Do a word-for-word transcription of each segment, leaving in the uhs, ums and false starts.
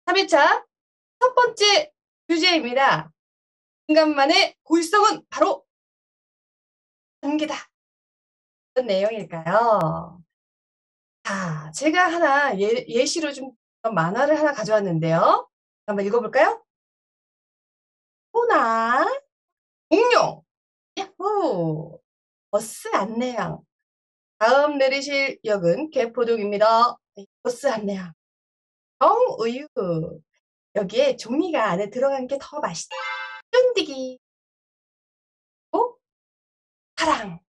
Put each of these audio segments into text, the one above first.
삼 회차 첫 번째 주제입니다. 인간만의 고유성은 바로 관계다. 어떤 내용일까요? 자, 제가 하나 예, 예시로 좀 만화를 하나 가져왔는데요. 한번 읽어볼까요? 호나, 공룡, 야호! 버스 안내양. 다음 내리실 역은 개포동입니다. 버스 안내양. 정우유. 여기에 종이가 안에 들어간 게 더 맛있다. 쫀디기. 오, 사랑.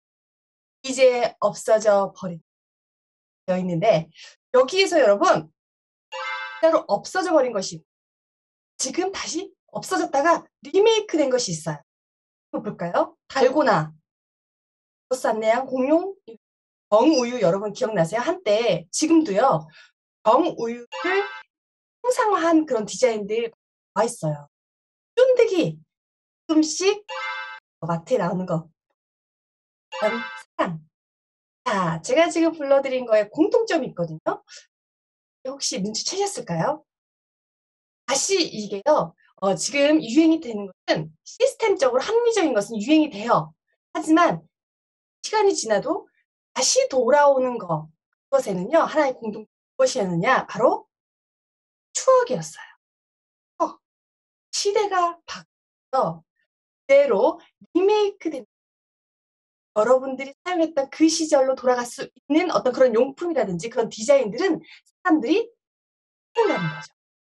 이제 없어져 버린 되어 있는데 여기에서 여러분 진짜로 없어져 버린 것이 지금 다시 없어졌다가 리메이크 된 것이 있어요. 한번 볼까요? 달고나, 버스 안내양, 공룡, 정우유 여러분 기억나세요? 한때 지금도요. 정우유를 형상화한 그런 디자인들 와 있어요. 쫀득이 가끔씩 마트에 나오는 거. 그다음 사랑. 자, 제가 지금 불러드린 거에 공통점이 있거든요. 혹시 눈치채셨을까요? 다시 이게요. 어, 지금 유행이 되는 것은 시스템적으로 합리적인 것은 유행이 돼요. 하지만 시간이 지나도 다시 돌아오는 것, 그것에는요. 하나의 공통 무엇이었느냐? 바로 추억이었어요. 어, 시대가 바뀌어 그대로 리메이크된 여러분들이 사용했던 그 시절로 돌아갈 수 있는 어떤 그런 용품이라든지 그런 디자인들은 사람들이 생각나는 거죠.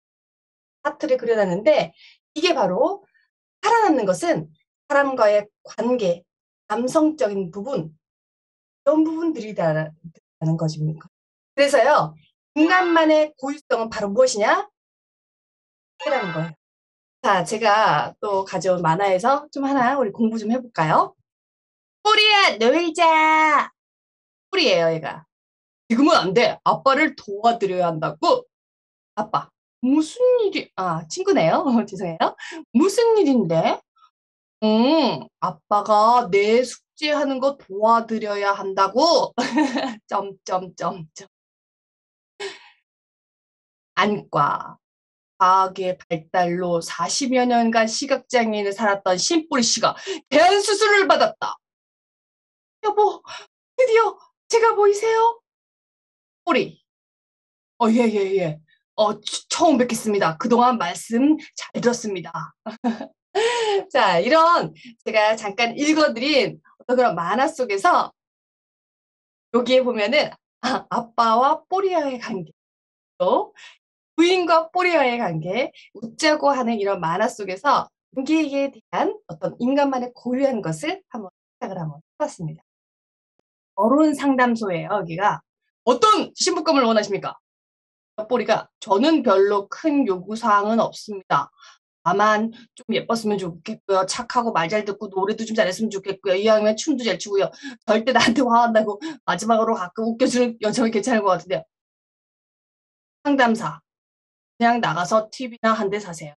하트를 그려놨는데 이게 바로 살아남는 것은 사람과의 관계, 감성적인 부분, 이런 부분들이라는 것입니다. 그래서요, 인간만의 고유성은 바로 무엇이냐? 라는 거예요. 자, 제가 또 가져온 만화에서 좀 하나 우리 공부 좀 해볼까요? 꼬리야, 놀자! 꼬리예요, 얘가. 지금은 안 돼. 아빠를 도와드려야 한다고. 아빠, 무슨 일이, 아, 친구네요. 죄송해요. 무슨 일인데? 응, 아빠가 내 숙제하는 거 도와드려야 한다고? 점점점점. 안과. 과학의 발달로 사십여 년간 시각장애인을 살았던 심뿌리 씨가 대안수술을 받았다. 여보, 드디어 제가 보이세요? 뿌리. 어, 예, 예, 예. 어, 추- 처음 뵙겠습니다. 그동안 말씀 잘 들었습니다. 자, 이런 제가 잠깐 읽어드린 어떤 그런 만화 속에서 여기에 보면은 아, 아빠와 꼬리와의 관계, 또 부인과 꼬리와의 관계, 웃자고 하는 이런 만화 속에서 관계에 대한 어떤 인간만의 고유한 것을 한번 생각을 한번 해봤습니다. 결혼 상담소예요, 여기가. 어떤 신부감을 원하십니까? 꼬리가 저는 별로 큰 요구사항은 없습니다. 다만 좀 예뻤으면 좋겠고요. 착하고 말 잘 듣고 노래도 좀 잘했으면 좋겠고요. 이왕이면 춤도 잘 추고요. 절대 나한테 화한다고 마지막으로 가끔 웃겨주는 여자면 괜찮을 것 같은데요. 상담사. 그냥 나가서 티비나 한 대 사세요.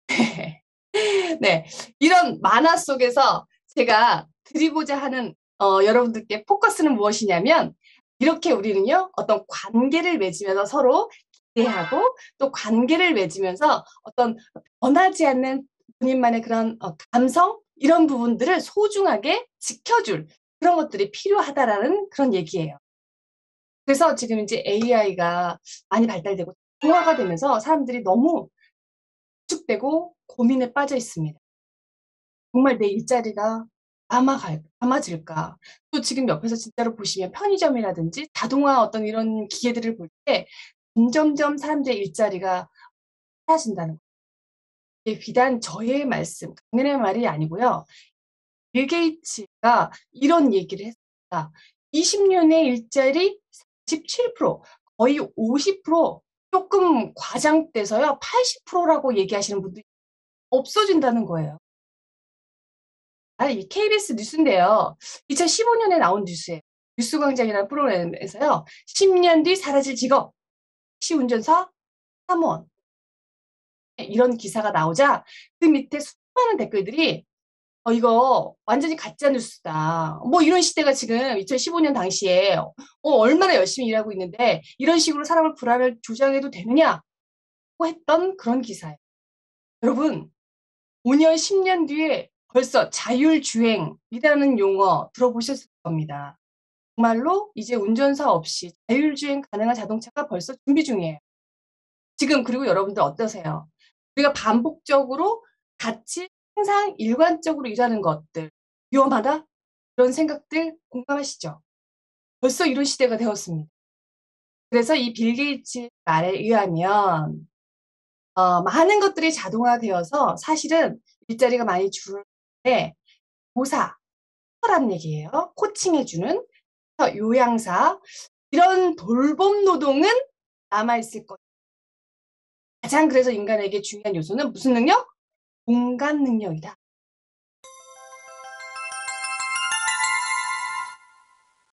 네. 이런 만화 속에서 제가 드리고자 하는 어, 여러분들께 포커스는 무엇이냐면 이렇게 우리는요. 어떤 관계를 맺으면서 서로 기대하고 또 관계를 맺으면서 어떤 변하지 않는 본인만의 그런 어, 감성 이런 부분들을 소중하게 지켜줄 그런 것들이 필요하다라는 그런 얘기예요. 그래서 지금 이제 에이아이가 많이 발달되고 동화가 되면서 사람들이 너무 축되고 고민에 빠져 있습니다. 정말 내 일자리가 남아갈, 남아질까? 또 지금 옆에서 진짜로 보시면 편의점이라든지 자동화 어떤 이런 기계들을 볼 때 점점점 사람들의 일자리가 사라진다는 거예요. 이게 비단 저의 말씀, 강연의 말이 아니고요. 빌 게이츠가 이런 얘기를 했습니다. 이십 년의 일자리 사십칠 퍼센트, 거의 오십 퍼센트 조금 과장돼서요. 팔십 퍼센트라고 얘기하시는 분들이 없어진다는 거예요. 아, 이 케이비에스 뉴스인데요. 이천십오 년에 나온 뉴스예요. 뉴스광장이라는 프로그램에서요. 십 년 뒤 사라질 직업, 택시 운전사, 사무원. 이런 기사가 나오자 그 밑에 수많은 댓글들이 어, 이거 완전히 가짜 뉴스다. 뭐 이런 시대가 지금 이천십오 년 당시에 어, 얼마나 열심히 일하고 있는데 이런 식으로 사람을 불안을 조장해도 되느냐? 했던 그런 기사예요. 여러분, 오 년, 십 년 뒤에 벌써 자율주행이라는 용어 들어보셨을 겁니다. 정말로 이제 운전사 없이 자율주행 가능한 자동차가 벌써 준비 중이에요. 지금 그리고 여러분들 어떠세요? 우리가 반복적으로 같이 항상 일관적으로 일하는 것들 위험하다? 그런 생각들 공감하시죠? 벌써 이런 시대가 되었습니다. 그래서 이 빌 게이츠 말에 의하면 어, 많은 것들이 자동화되어서 사실은 일자리가 많이 줄는데 교사, 라는 얘기예요. 코칭해주는 요양사 이런 돌봄 노동은 남아있을 것. 가장 그래서 인간에게 중요한 요소는 무슨 능력? 공감 능력이다.